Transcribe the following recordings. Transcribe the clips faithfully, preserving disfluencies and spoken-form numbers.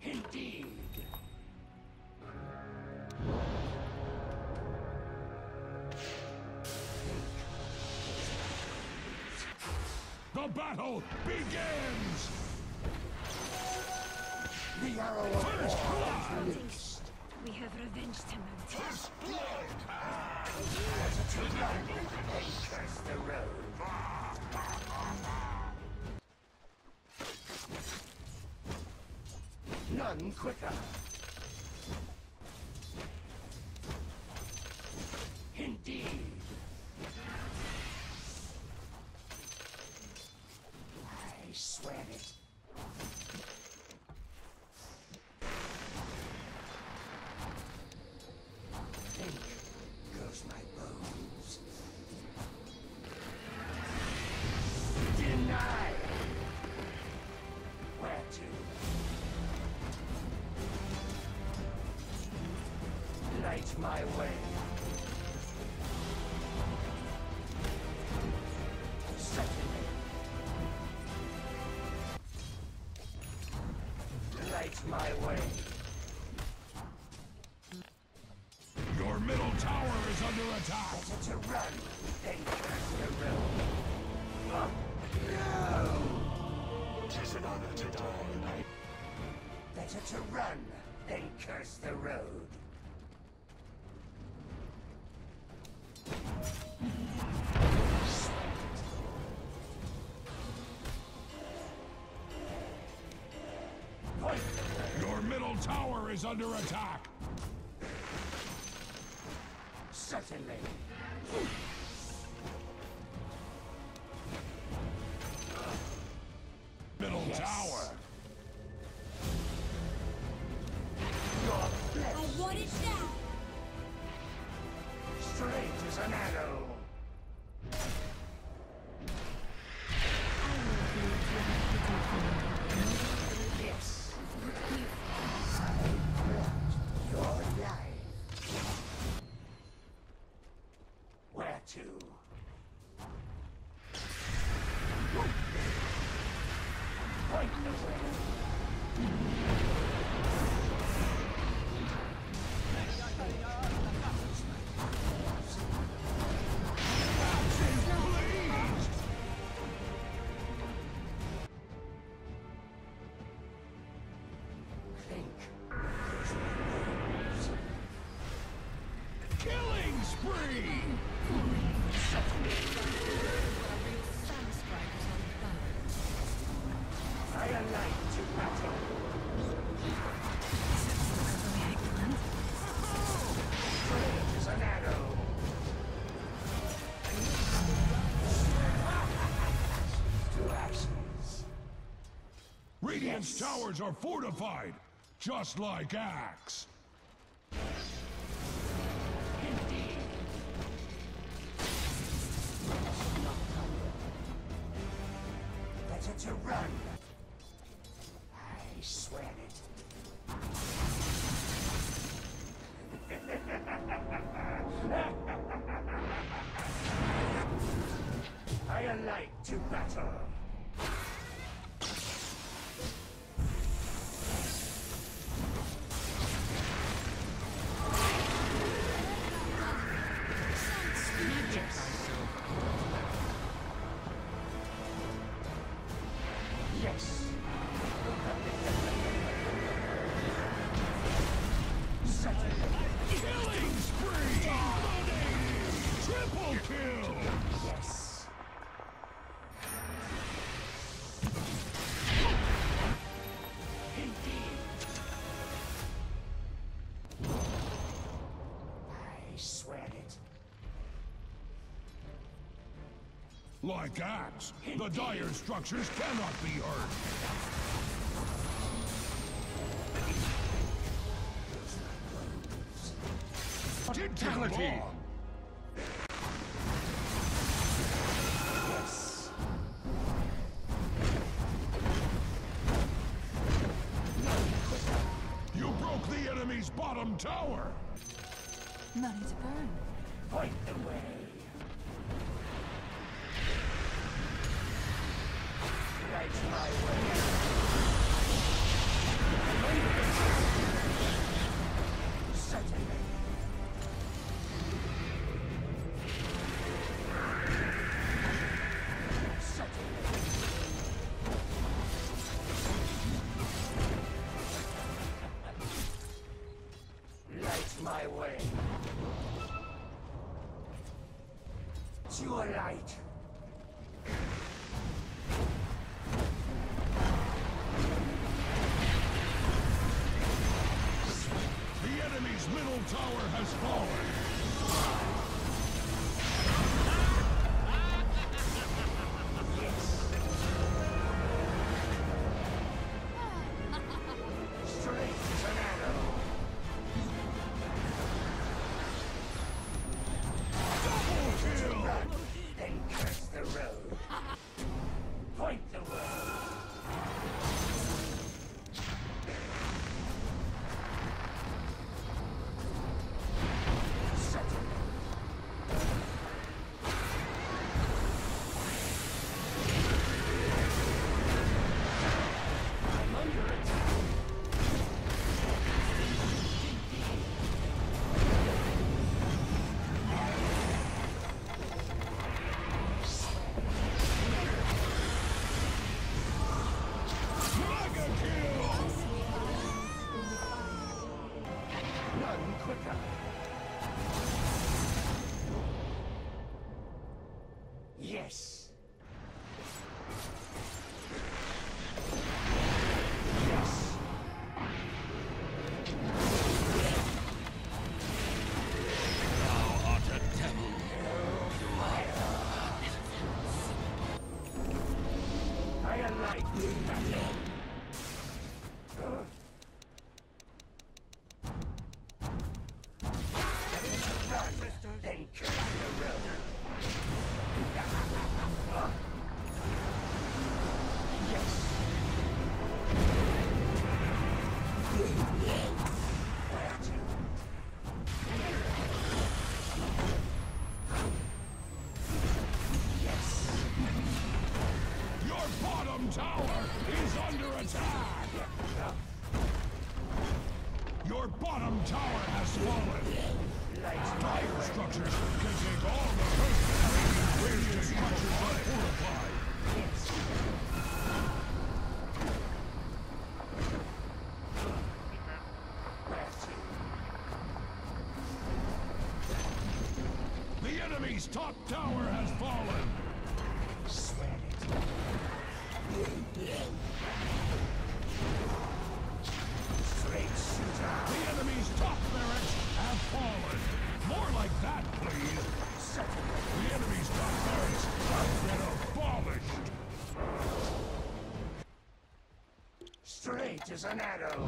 Indeed. The battle begins! The arrow of First war blood! is released. We have revenged him. First blood! To run and curse the road. None quicker. Indeed. I swear it. Think goes my bones. Deny. Where to? Light my way. Certainly. Light my way. Your middle tower is under attack! Better to run than curse the road. Oh, no! Tis an honor to die. Better to run than curse the road. Point the way. Your middle tower is under attack! Certainly. Middle Yes. tower! Your I flesh want it now. straight as an arrow. Yes. I want your life. Where to? Point the way. Think. Killing spree! I alight to battle. Straight as an arrow. To ashes. Radiant's towers are fortified, just like Axe. Indeed. Better to run. I swear it. I alight to battle. Yes. Certainly. Killing spree! Triple kill! Yes. Indeed. I swear it. Like Axe, the dire structures cannot be hurt. Fatality! Yes. You broke the enemy's bottom tower! Money to burn. Point the way. Light my way. light. The enemy's middle tower has fallen. Straight as an arrow. Double kill! Run and curse the road. Point the way. Settle. I'm under attack. Mega kill! None quicker. Yes. Yes. Thou art a devil. I alight with battle. Run, then curse the road. Yes. Where to? Yes. Your bottom tower is under attack! Your bottom tower has fallen! Light Dire structures can take all the personnel. Radiant structures are fortified! yes. Where to? The enemy's top tower has fallen! Swear it. Straight shooter. The enemy's top barracks have fallen! More like that, please! Settle. The enemy's top barracks have been abolished! Straight as an arrow.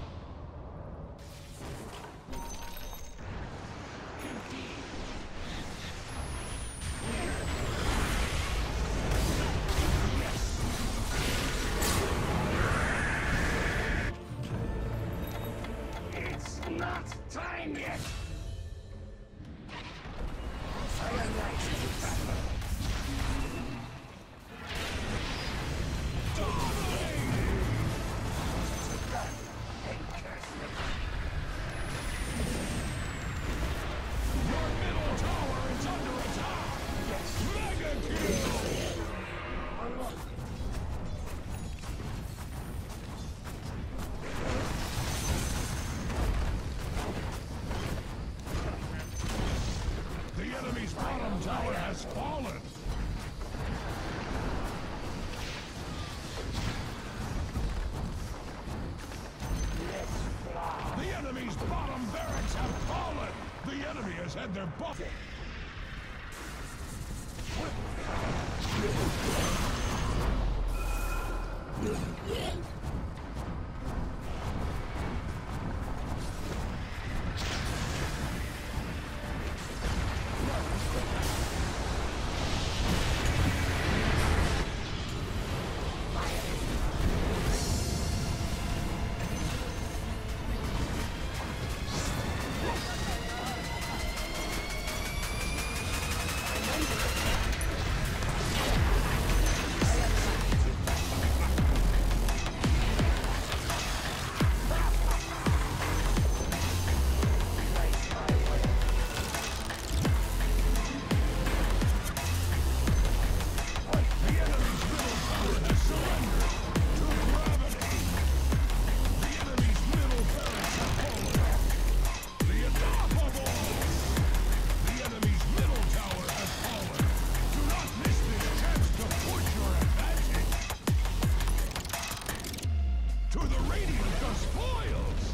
It's not time yet. I alight with battle. Run and curse the Your middle tower is under attack! yes. Mega kill! The enemy's bottom tower has fallen! Let's fly. The enemy's bottom barracks have fallen! The enemy has had their butt. To the radiant the spoils!